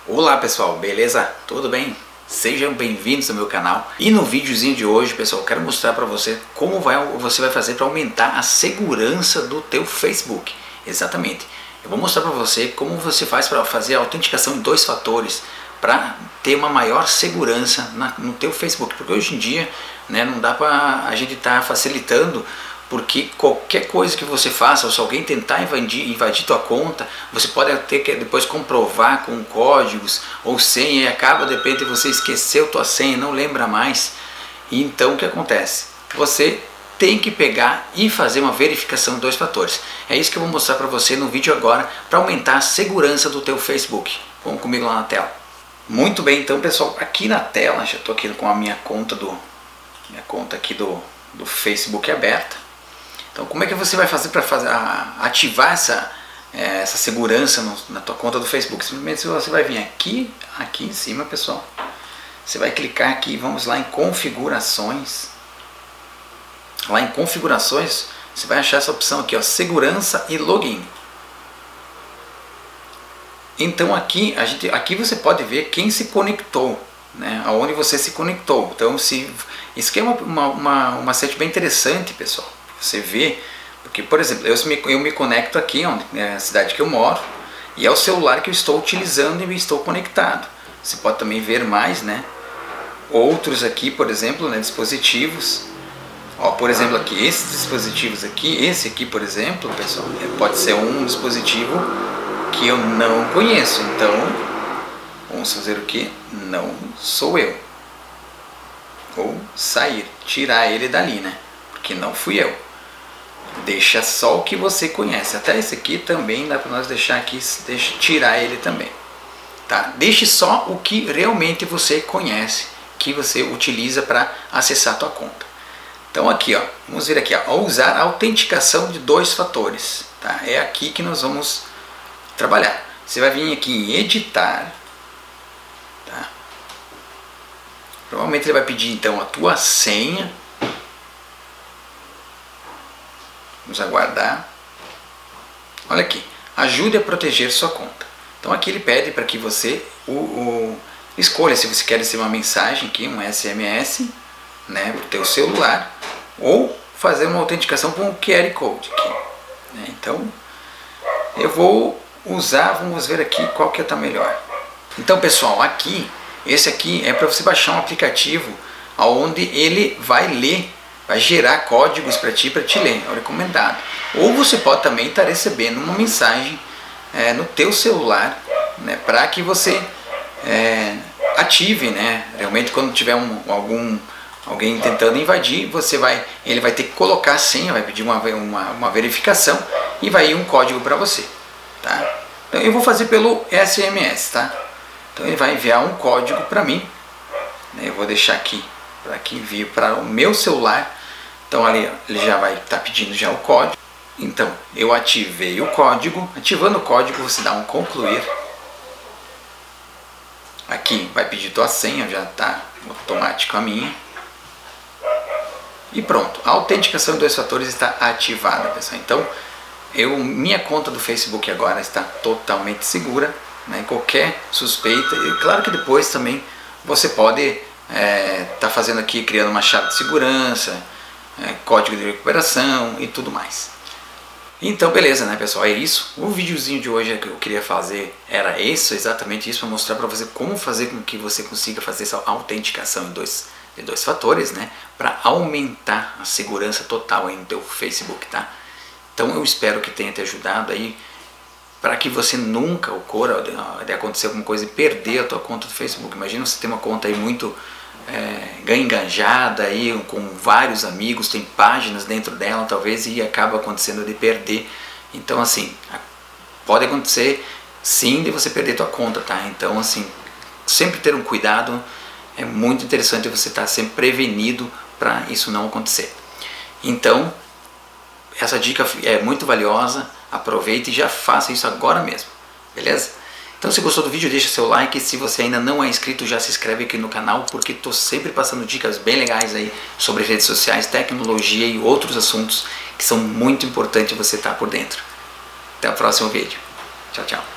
Olá pessoal, beleza? Tudo bem? Sejam bem-vindos ao meu canal. E no videozinho de hoje, pessoal, eu quero mostrar para você como você vai fazer para aumentar a segurança do teu Facebook. Exatamente. Eu vou mostrar para você como você faz para fazer a autenticação em 2 fatores para ter uma maior segurança no teu Facebook. Porque hoje em dia, né, não dá para a gente estar facilitando, porque qualquer coisa que você faça, ou se alguém tentar invadir tua conta, você pode ter que depois comprovar com códigos ou senha e acaba de repente você esqueceu tua senha, não lembra mais. E então o que acontece? Você tem que pegar e fazer uma verificação de 2 fatores. É isso que eu vou mostrar para você no vídeo agora, para aumentar a segurança do teu Facebook. Vamos comigo lá na tela. Muito bem, então pessoal, aqui na tela, já estou aqui com a minha conta aqui do Facebook aberta. Então como é que você vai fazer para ativar essa segurança na tua conta do Facebook? Simplesmente você vai vir aqui em cima, pessoal. Você vai clicar aqui, vamos lá em configurações. Lá em configurações, você vai achar essa opção aqui, ó, segurança e login. Então aqui você pode ver quem se conectou, né? Aonde você se conectou. Então isso aqui é uma macete bem interessante, pessoal. Você vê, porque por exemplo, eu me conecto aqui, onde é a cidade que eu moro, e é o celular que eu estou utilizando e me estou conectado. Você pode também ver mais, né? Outros aqui, por exemplo, né, dispositivos. Ó, por exemplo, aqui esses dispositivos aqui, esse aqui, por exemplo, pessoal, pode ser um dispositivo que eu não conheço. Então, vamos fazer o que? Não sou eu. Ou sair, tirar ele dali, né? Porque não fui eu. Deixa só o que você conhece. Até esse aqui também dá para nós deixar aqui, tirar ele também. Tá? Deixe só o que realmente você conhece, que você utiliza para acessar a tua conta. Então aqui, ó, vamos ver aqui, ó, usar a autenticação de 2 fatores. Tá? É aqui que nós vamos trabalhar. Você vai vir aqui em editar. Tá? Provavelmente ele vai pedir então a tua senha. Vamos aguardar. Olha aqui, ajude a proteger sua conta. Então aqui ele pede para que você escolha se você quer receber uma mensagem aqui, um SMS, né, para o teu celular, ou fazer uma autenticação com um QR Code aqui, né? Então eu vou usar, vamos ver aqui qual que está melhor. Então pessoal, esse aqui é para você baixar um aplicativo onde ele vai ler, vai gerar códigos para te ler, é o recomendado. Ou você pode também estar recebendo uma mensagem no teu celular, né, para que você ative, né, realmente quando tiver alguém tentando invadir, ele vai ter que colocar a senha, vai pedir uma verificação e vai ir um código para você. Tá? Então eu vou fazer pelo SMS, tá? Então ele vai enviar um código para mim, né, eu vou deixar aqui para que envie para o meu celular. Então ali, ó, ele já vai estar pedindo já o código. Então eu ativei o código. Ativando o código, você dá um concluir. Aqui vai pedir tua senha, já está automático a minha. E pronto, a autenticação em 2 fatores está ativada, pessoal. Então minha conta do Facebook agora está totalmente segura, né? Qualquer suspeita, e claro que depois também você pode tá fazendo aqui, criando uma chave de segurança, código de recuperação e tudo mais. Então beleza, né pessoal, é isso. O videozinho de hoje que eu queria fazer era exatamente isso, para mostrar para você como fazer com que você consiga fazer essa autenticação em 2 fatores, né, para aumentar a segurança total aí no teu Facebook, tá? Então eu espero que tenha te ajudado aí, para que você nunca ocorra de acontecer alguma coisa e perder a tua conta do Facebook. Imagina você ter uma conta aí muito enganjada aí, com vários amigos, tem páginas dentro dela talvez, e acaba acontecendo de perder. Então assim, pode acontecer sim de você perder tua conta, tá? Então assim, sempre ter um cuidado, é muito interessante você estar sempre prevenido para isso não acontecer. Então essa dica é muito valiosa, aproveite e já faça isso agora mesmo, beleza? Então se gostou do vídeo, deixa seu like, se você ainda não é inscrito já se inscreve aqui no canal, porque estou sempre passando dicas bem legais aí sobre redes sociais, tecnologia e outros assuntos que são muito importantes você estar por dentro. Até o próximo vídeo, tchau, tchau.